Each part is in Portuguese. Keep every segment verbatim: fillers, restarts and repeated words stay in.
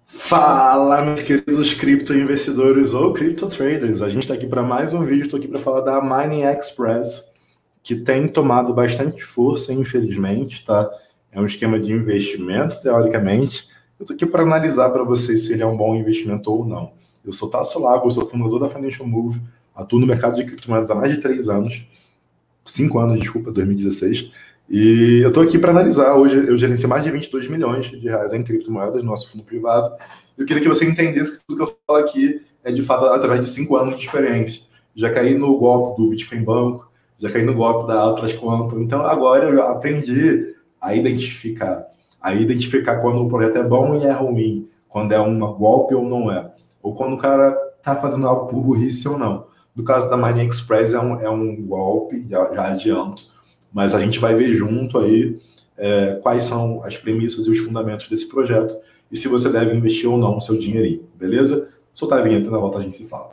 Fala, meus queridos criptoinvestidores ou cripto traders. A gente está aqui para mais um vídeo. Estou aqui para falar da Mining Express, que tem tomado bastante força, infelizmente, tá? É um esquema de investimento, teoricamente. Eu estou aqui para analisar para vocês se ele é um bom investimento ou não. Eu sou Tasso Lago, sou fundador da Financial Move, atuo no mercado de criptomoedas há mais de três anos, cinco anos, desculpa, dois mil e dezesseis. E eu estou aqui para analisar. Hoje eu gerencio mais de vinte e dois milhões de reais em criptomoedas no nosso fundo privado. Eu queria que você entendesse que tudo que eu falo aqui é de fato através de cinco anos de experiência. Já caí no golpe do Bitcoin Banco, já caí no golpe da Atlas Quantum. Então agora eu já aprendi a identificar, a identificar quando o projeto é bom e é ruim, quando é um golpe ou não é, ou quando o cara está fazendo algo por burrice ou não. No caso da Mining Express é um, é um golpe, já, já adianto, mas a gente vai ver junto aí é, quais são as premissas e os fundamentos desse projeto e se você deve investir ou não o seu dinheirinho, beleza? Soltar a vinheta, na volta a gente se fala.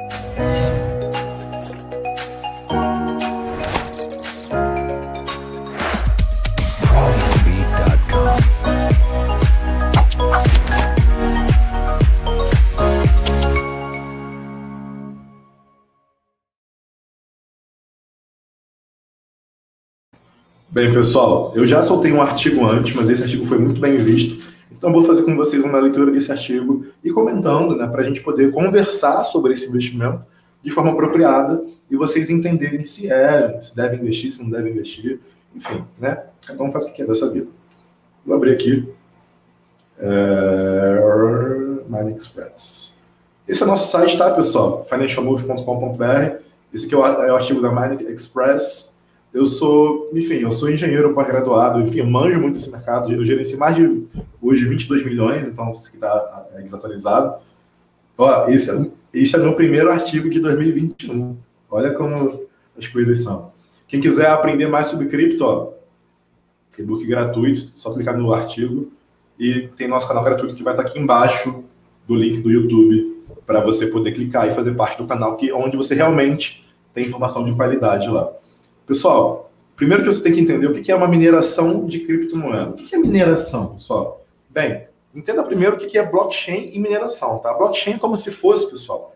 Bem, pessoal, eu já soltei um artigo antes, mas esse artigo foi muito bem visto. Então, vou fazer com vocês uma leitura desse artigo e comentando, né, para a gente poder conversar sobre esse investimento de forma apropriada e vocês entenderem se é, se deve investir, se não deve investir, enfim, né? Cada um faz o que quer dessa vida. Vou abrir aqui. É... Mining Express. Esse é o nosso site, tá, pessoal? financial move ponto com ponto b r. Esse aqui é o, é o artigo da Mining Express. Eu sou, enfim, eu sou engenheiro pós-graduado, enfim, eu manjo muito desse mercado. Eu gerencio mais de, hoje, vinte e dois milhões, então isso aqui está é, desatualizado. Ó, esse é, esse é meu primeiro artigo de dois mil e vinte e um. Olha como as coisas são. Quem quiser aprender mais sobre cripto, ó, e-book gratuito, só clicar no artigo. E tem nosso canal gratuito que vai estar aqui embaixo do link do YouTube, para você poder clicar e fazer parte do canal, que, onde você realmente tem informação de qualidade lá. Pessoal, primeiro que você tem que entender o que é uma mineração de criptomoeda. O que é mineração, pessoal? Bem, entenda primeiro o que é blockchain e mineração, tá? Blockchain é como se fosse, pessoal,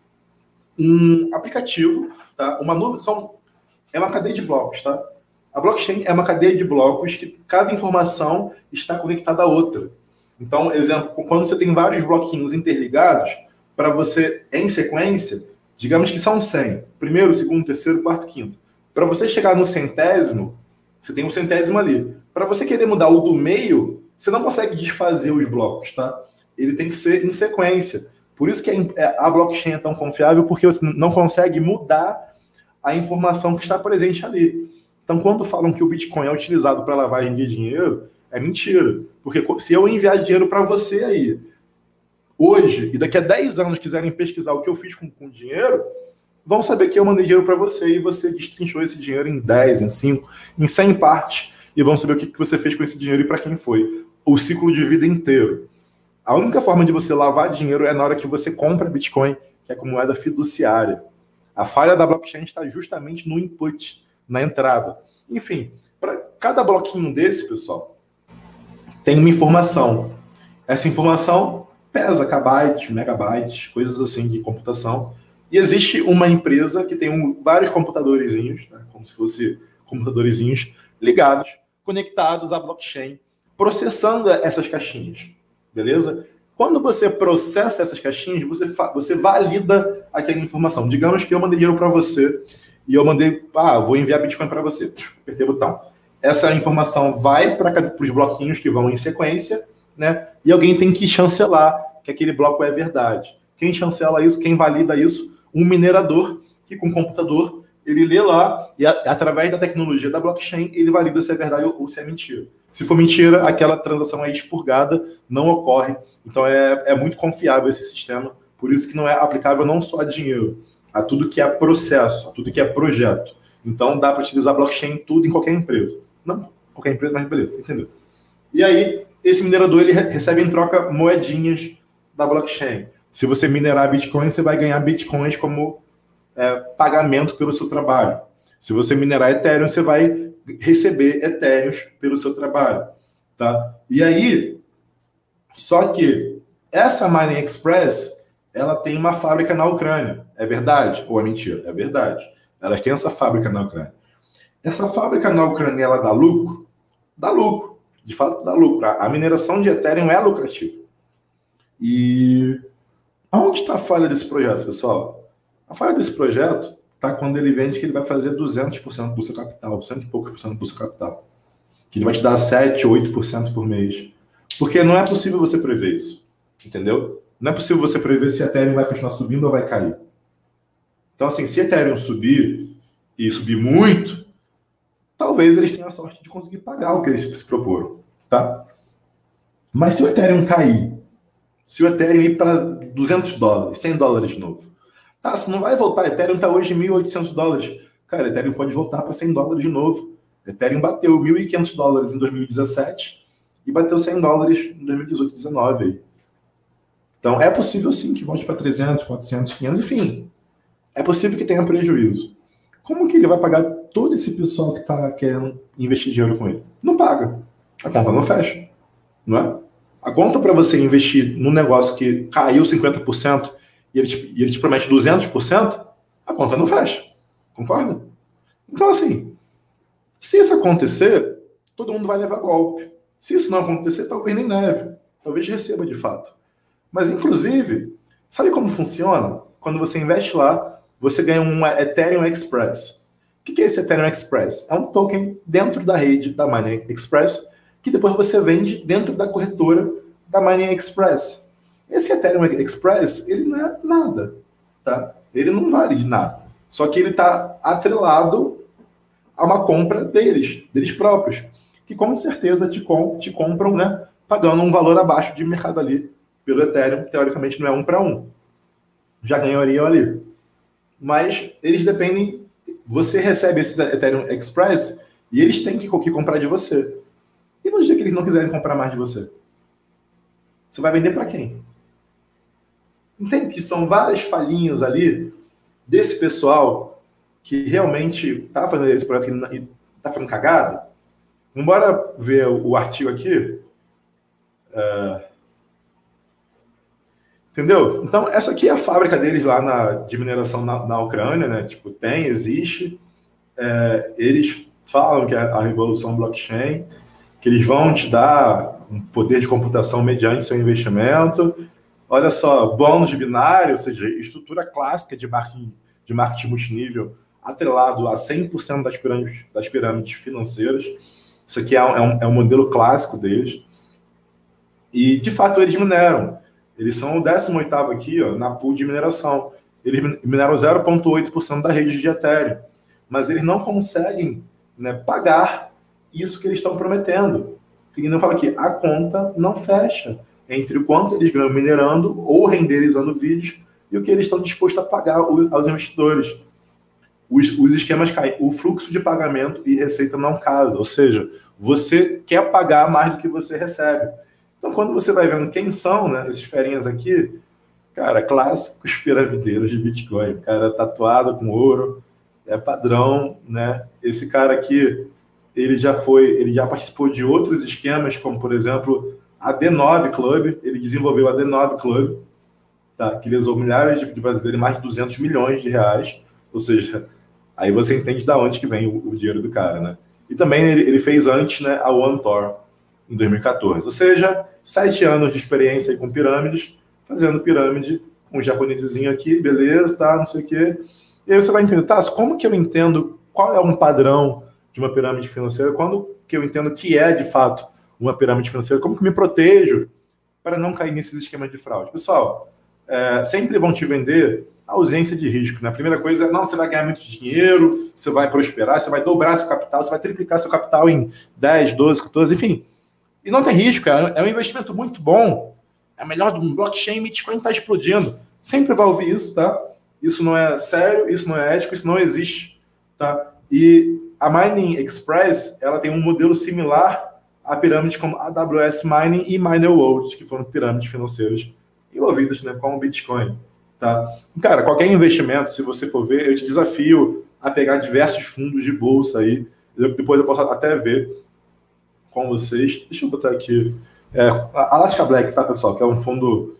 um aplicativo, tá? Uma nuvem, são, é uma cadeia de blocos, tá? A blockchain é uma cadeia de blocos que cada informação está conectada à outra. Então, exemplo, quando você tem vários bloquinhos interligados, para você, em sequência, digamos que são cem. Primeiro, segundo, terceiro, quarto, quinto. Para você chegar no centésimo, você tem um centésimo ali. Para você querer mudar o do meio, você não consegue desfazer os blocos, tá? Ele tem que ser em sequência. Por isso que a blockchain é tão confiável, porque você não consegue mudar a informação que está presente ali. Então, quando falam que o Bitcoin é utilizado para lavagem de dinheiro, é mentira. Porque se eu enviar dinheiro para você aí, hoje, e daqui a dez anos quiserem pesquisar o que eu fiz com o dinheiro, vão saber que eu mandei dinheiro para você e você destrinchou esse dinheiro em dez, em cinco, em cem partes, e vão saber o que você fez com esse dinheiro e para quem foi. O ciclo de vida inteiro. A única forma de você lavar dinheiro é na hora que você compra Bitcoin, que é como moeda fiduciária. A falha da blockchain está justamente no input, na entrada. Enfim, para cada bloquinho desse, pessoal, tem uma informação. Essa informação pesa kbytes, megabytes, coisas assim de computação. E existe uma empresa que tem um, vários computadorzinhos, né, como se fosse computadorzinhos ligados, conectados à blockchain, processando essas caixinhas, beleza? Quando você processa essas caixinhas, você, você valida aquela informação. Digamos que eu mandei dinheiro para você e eu mandei, ah, vou enviar Bitcoin para você. Apertei o botão. Essa informação vai para os bloquinhos que vão em sequência, né? E alguém tem que chancelar que aquele bloco é verdade. Quem chancela isso, quem valida isso? Um minerador que com o computador, ele lê lá e a, através da tecnologia da blockchain, ele valida se é verdade ou, ou se é mentira. Se for mentira, aquela transação é expurgada, não ocorre. Então é, é muito confiável esse sistema, por isso que não é aplicável não só a dinheiro, a tudo que é processo, a tudo que é projeto. Então dá para utilizar blockchain em tudo, em qualquer empresa. Não qualquer empresa, mas beleza, entendeu? E aí, esse minerador ele recebe em troca moedinhas da blockchain. Se você minerar Bitcoin, você vai ganhar Bitcoins como é, pagamento pelo seu trabalho. Se você minerar Ethereum, você vai receber Ethereums pelo seu trabalho. Tá? E aí, só que Essa Mining Express, ela tem uma fábrica na Ucrânia. É verdade? Ou é mentira? É verdade. Elas têm essa fábrica na Ucrânia. Essa fábrica na Ucrânia, ela dá lucro? Dá lucro. De fato, dá lucro. A mineração de Ethereum é lucrativa. E aonde está a falha desse projeto, pessoal? A falha desse projeto está quando ele vende que ele vai fazer duzentos por cento do seu capital, cento e poucos por cento do seu capital. Que ele vai te dar sete, oito por cento por mês. Porque não é possível você prever isso. Entendeu? Não é possível você prever se a Ethereum vai continuar subindo ou vai cair. Então, assim, se a Ethereum subir, e subir muito, talvez eles tenham a sorte de conseguir pagar o que eles se proporam, tá? Mas se o Ethereum cair, se o Ethereum ir para duzentos dólares, cem dólares de novo, tá, se não vai voltar, Ethereum está hoje em mil e oitocentos dólares, cara, Ethereum pode voltar para cem dólares de novo. Ethereum bateu mil e quinhentos dólares em dois mil e dezessete e bateu cem dólares em dois mil e dezoito, dezenove aí. Então, é possível sim que volte para trezentos, quatrocentos, quinhentos, enfim. É possível que tenha prejuízo. Como que ele vai pagar todo esse pessoal que está querendo investir dinheiro com ele? Não paga. A conta não fecha. Não é? A conta para você investir num negócio que caiu cinquenta por cento e ele, te, e ele te promete duzentos por cento, a conta não fecha. Concorda? Então, assim, se isso acontecer, todo mundo vai levar golpe. Se isso não acontecer, talvez nem leve. Talvez receba de fato. Mas, inclusive, sabe como funciona? Quando você investe lá, você ganha um Ethereum Express. O que é esse Ethereum Express? É um token dentro da rede da Mining Express, que depois você vende dentro da corretora da Mining Express. Esse Ethereum Express, ele não é nada, tá? Ele não vale de nada. Só que ele está atrelado a uma compra deles, deles próprios, que com certeza te, com, te compram, né, pagando um valor abaixo de mercado ali, pelo Ethereum, teoricamente não é um para um. Já ganhariam ali. Mas eles dependem, você recebe esses Ethereum Express e eles têm que, que comprar de você. E no dia que eles não quiserem comprar mais de você? Você vai vender para quem? Entende que são várias falhinhas ali desse pessoal que realmente está fazendo esse projeto e está fazendo cagada? Vamos ver o artigo aqui. Uh... Entendeu? Então, essa aqui é a fábrica deles lá na, de mineração na, na Ucrânia, né? Tipo, tem, existe. É, eles falam que é a revolução blockchain, que eles vão te dar um poder de computação mediante seu investimento. Olha só, bônus binário, ou seja, estrutura clássica de marketing, de marketing multinível atrelado a cem por cento das pirâmides, das pirâmides financeiras. Isso aqui é um, é um modelo clássico deles. E, de fato, eles mineram. Eles são o décimo oitavo aqui, ó, na pool de mineração. Eles mineram zero vírgula oito por cento da rede de Ethereum. Mas eles não conseguem, né, pagar isso que eles estão prometendo. E não fala aqui, a conta não fecha entre o quanto eles ganham minerando ou renderizando vídeos e o que eles estão dispostos a pagar aos investidores. Os, os esquemas caem. O fluxo de pagamento e receita não casa. Ou seja, você quer pagar mais do que você recebe. Então, quando você vai vendo quem são, né, esses ferinhas aqui, cara, clássicos piramideiros de Bitcoin, cara tatuado com ouro, é padrão, né? Esse cara aqui, ele já foi, ele já participou de outros esquemas, como, por exemplo, a D nove Club, ele desenvolveu a D nove Club, tá? Que lesou milhares de brasileiros, mais de duzentos milhões de reais, ou seja, aí você entende de onde que vem o, o dinheiro do cara, né? E também ele, ele fez antes, né, a OneTor, em dois mil e quatorze. Ou seja, sete anos de experiência aí com pirâmides, fazendo pirâmide com um japonesezinho aqui, beleza, tá, não sei o quê. E aí você vai entender, tá, como que eu entendo qual é um padrão de uma pirâmide financeira? Quando que eu entendo que é, de fato, uma pirâmide financeira? Como que eu me protejo para não cair nesses esquemas de fraude? Pessoal, é, sempre vão te vender a ausência de risco, né? A primeira coisa é, não, você vai ganhar muito dinheiro, você vai prosperar, você vai dobrar seu capital, você vai triplicar seu capital em dez, doze, quatorze, enfim. E não tem risco, é um investimento muito bom. É melhor do blockchain, Bitcoin está explodindo. Sempre vai ouvir isso, tá? Isso não é sério, isso não é ético, isso não existe, tá? E a Mining Express, ela tem um modelo similar a pirâmides como a AWS Mining e MinerWorld, que foram pirâmides financeiras envolvidas, né, com o Bitcoin, tá? Cara, qualquer investimento, se você for ver, eu te desafio a pegar diversos fundos de bolsa aí. Depois eu posso até ver com vocês. Deixa eu botar aqui. É, a Alaska Black, tá, pessoal? Que é um fundo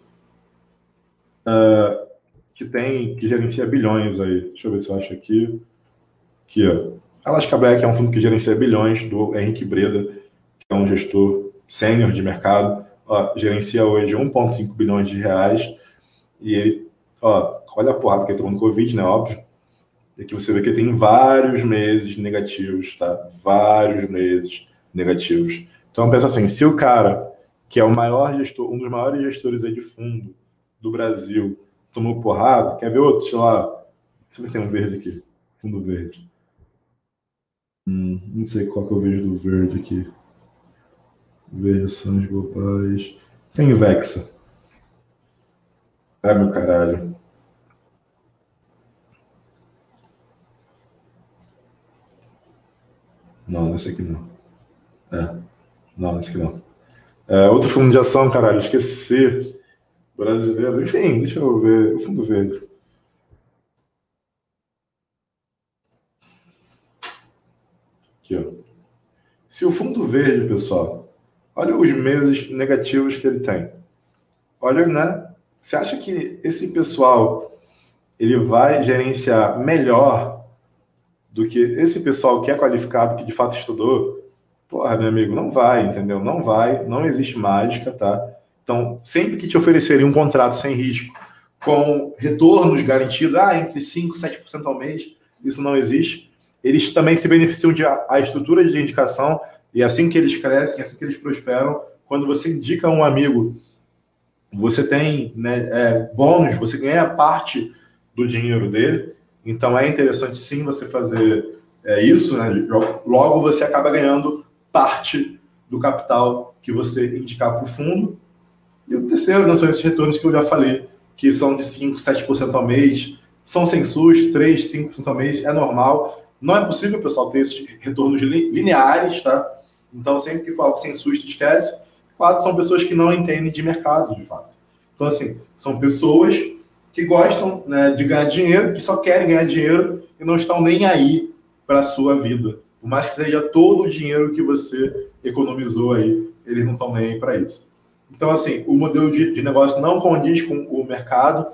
uh, que tem, que gerencia bilhões aí. Deixa eu ver se eu acho aqui. Aqui, ó. A Alaska Black é um fundo que gerencia bilhões do Henrique Breda, que é um gestor sênior de mercado. Ó, gerencia hoje um vírgula cinco bilhões de reais. E ele, ó, olha a porrada que ele tomou no Covid, né? Óbvio. E aqui você vê que ele tem vários meses negativos, tá? Vários meses negativos. Então pensa assim, se o cara, que é o maior gestor, um dos maiores gestores aí de fundo do Brasil, tomou porrada, quer ver outro? Sei lá, deixa eu ver se tem um verde aqui. Fundo verde. Hum, não sei qual que eu vejo do verde aqui. Verde, ações globais. Tem Vexa. Ai, meu caralho. Não, nesse aqui não. É. Não, nesse aqui não. É, outro fundo de ação, caralho, esqueci. Brasileiro. Enfim, deixa eu ver. O fundo verde. Aqui, ó. Se o fundo verde, pessoal, olha os meses negativos que ele tem. Olha, né? Você acha que esse pessoal ele vai gerenciar melhor do que esse pessoal que é qualificado, que de fato estudou? Porra, meu amigo, não vai, entendeu? Não vai, não existe mágica, tá? Então, sempre que te oferecerem um contrato sem risco, com retornos garantidos, ah, entre cinco por cento e sete por cento ao mês, isso não existe. Eles também se beneficiam de a, a estrutura de indicação, e assim que eles crescem, assim que eles prosperam, quando você indica um amigo, você tem, né, é, bônus, você ganha parte do dinheiro dele. Então é interessante sim você fazer é, isso, né? Logo você acaba ganhando parte do capital que você indicar para o fundo. E o terceiro, né, são esses retornos que eu já falei, que são de cinco, sete por cento ao mês, são sem susto, três, cinco por cento ao mês, é normal. Não é possível, pessoal, ter esses retornos lineares, tá? Então, sempre que for algo sem susto, esquece. Quatro, são pessoas que não entendem de mercado, de fato. Então, assim, são pessoas que gostam, né, de ganhar dinheiro, que só querem ganhar dinheiro e não estão nem aí para a sua vida. Por mais que seja todo o dinheiro que você economizou aí, eles não estão nem aí para isso. Então, assim, o modelo de, de negócio não condiz com o mercado.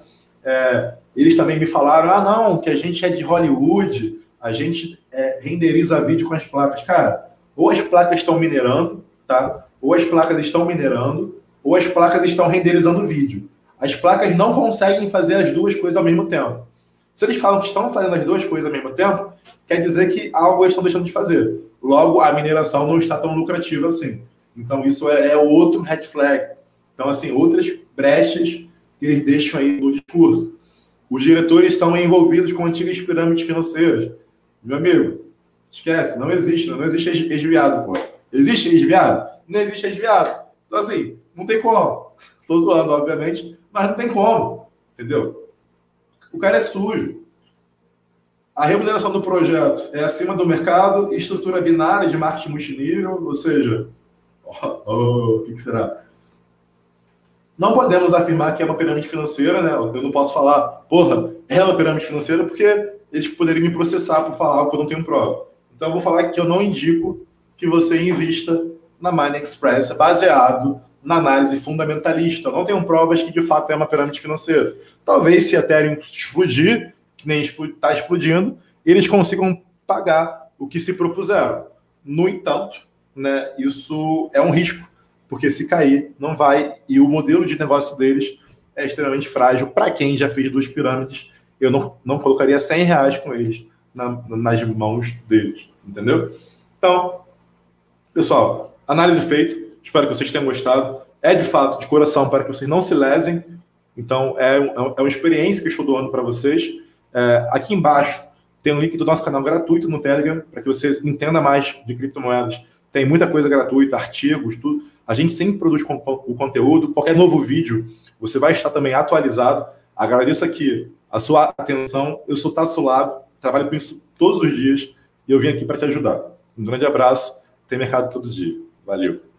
É, eles também me falaram, ah, não, que a gente é de Hollywood, a gente é, renderiza vídeo com as placas. Cara, ou as placas estão minerando, tá? Ou as placas estão minerando, ou as placas estão renderizando vídeo. As placas não conseguem fazer as duas coisas ao mesmo tempo. Se eles falam que estão fazendo as duas coisas ao mesmo tempo, quer dizer que algo eles estão deixando de fazer. Logo, a mineração não está tão lucrativa assim. Então, isso é, é outro red flag. Então, assim, outras brechas que eles deixam aí no discurso. Os diretores são envolvidos com antigas pirâmides financeiras. Meu amigo, esquece, não existe, não existe ex-viado, pô. Existe ex-viado? Não existe ex-viado. Então, assim, não tem como. Estou zoando, obviamente, mas não tem como, entendeu? O cara é sujo. A remuneração do projeto é acima do mercado, estrutura binária de marketing multinível, ou seja, oh, oh, o que, que será? Não podemos afirmar que é uma pirâmide financeira, né? Eu não posso falar, porra, é uma pirâmide financeira, porque eles poderiam me processar por falar o que eu não tenho prova. Então eu vou falar que eu não indico que você invista na Mining Express baseado na análise fundamentalista. Eu não tenho provas que de fato é uma pirâmide financeira. Talvez se a Ethereum explodir, que nem está explodindo, eles consigam pagar o que se propuseram. No entanto, né, isso é um risco, porque se cair, não vai, e o modelo de negócio deles é extremamente frágil. Para quem já fez duas pirâmides, eu não, não colocaria cem reais com eles na, nas mãos deles, entendeu? Então, pessoal, análise feita, espero que vocês tenham gostado. É de fato, de coração, para que vocês não se lesem. Então, é, é uma experiência que eu estou doando para vocês. É, aqui embaixo tem um link do nosso canal gratuito no Telegram, para que você entenda mais de criptomoedas. Tem muita coisa gratuita, artigos, tudo. A gente sempre produz o conteúdo. Qualquer novo vídeo, você vai estar também atualizado. Agradeço aqui a sua atenção. Eu sou Tasso Lago, trabalho com isso todos os dias e eu vim aqui para te ajudar. Um grande abraço. Tem mercado todo dia. Valeu.